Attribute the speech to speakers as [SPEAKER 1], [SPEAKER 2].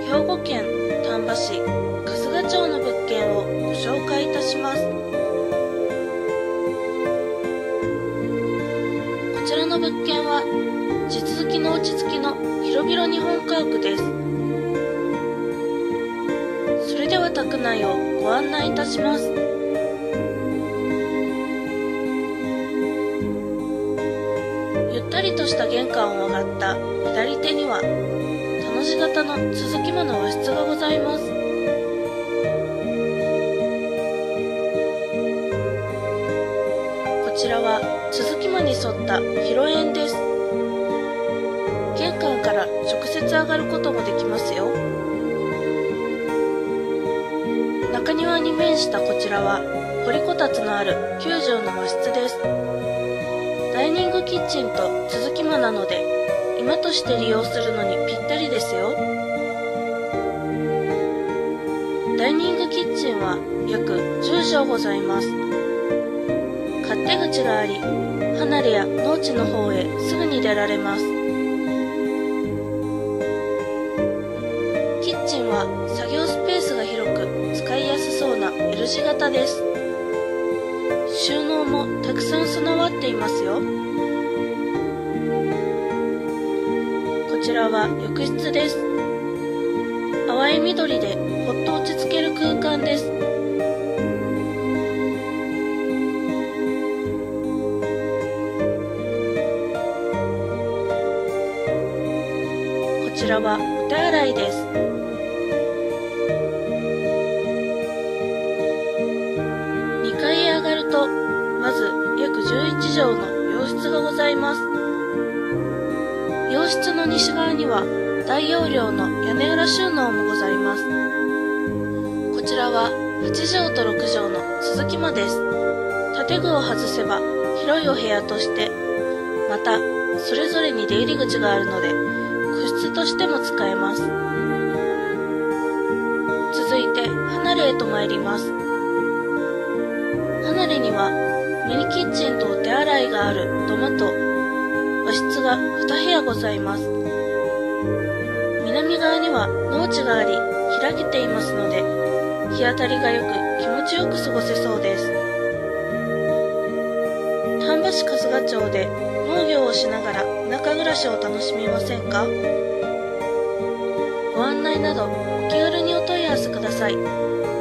[SPEAKER 1] 兵庫県丹波市春日町の物件をご紹介いたします。こちらの物件は地続きの落ち着きの広々日本家屋です。それでは宅内をご案内いたします。ゆったりとした玄関を上がった左手には田の字型の続き間の和室がございます。こちらは続き間に沿った広縁です。玄関から直接上がることもできますよ。中庭に面したこちらは掘りこたつのある9畳の和室です。ダイニングキッチンと続き間なので居間として利用するのにぴったりですよ。ダイニングキッチンは約10畳ございます。勝手口があり、離れや農地の方へすぐに出られます。キッチンは作業スペースが広く使いやすそうな L 字型です。収納もたくさん備わっていますよ。こちらは浴室です。淡い緑でほっと落ち着ける空間です。こちらはお手洗いです。2階へ上がるとまず約11畳の洋室がございます。洋室の西側には大容量の屋根裏収納もございます。こちらは8畳と6畳の続き間です。建具を外せば広いお部屋として、またそれぞれに出入り口があるので個室としても使えます。続いて離れへと参ります。離れにはミニキッチンとお手洗いがある土間と和室が2部屋ございます。南側には農地があり開けていますので日当たりがよく気持ちよく過ごせそうです。丹波市春日町で農業をしながら田舎暮らしを楽しみませんか？ご案内などお気軽にお問い合わせください。